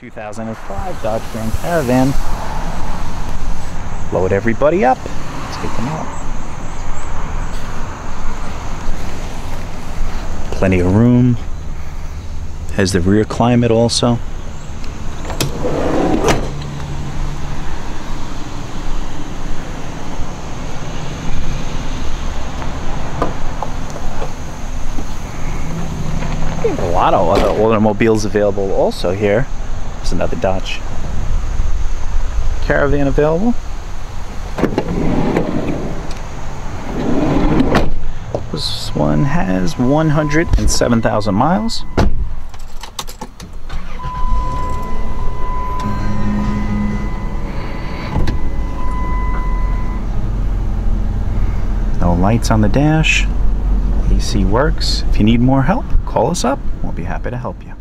2005 Dodge Grand Caravan. Load everybody up. Take them out. Plenty of room. Has the rear climate also. A lot of other automobiles available also here. There's another Dodge Caravan available. This one has 107,000 miles. No lights on the dash. AC works. If you need more help, call us up. We'll be happy to help you.